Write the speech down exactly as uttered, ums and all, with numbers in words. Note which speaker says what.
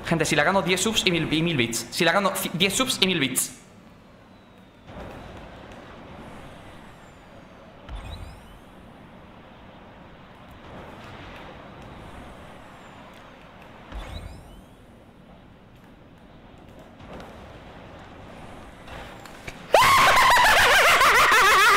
Speaker 1: Gente, si la gano diez subs y mil, y mil bits. Si la gano diez subs y mil bits.